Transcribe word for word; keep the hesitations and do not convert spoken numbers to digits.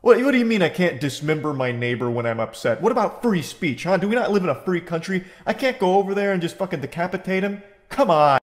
What, what do you mean I can't dismember my neighbor when I'm upset? What about free speech, huh? Do we not live in a free country? I can't go over there and just fucking decapitate him? Come on.